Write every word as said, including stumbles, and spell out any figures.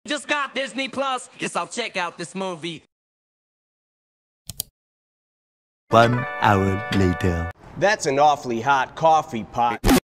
Just got Disney Plus. Guess I'll check out this movie. One hour later. That's an awfully hot coffee pot.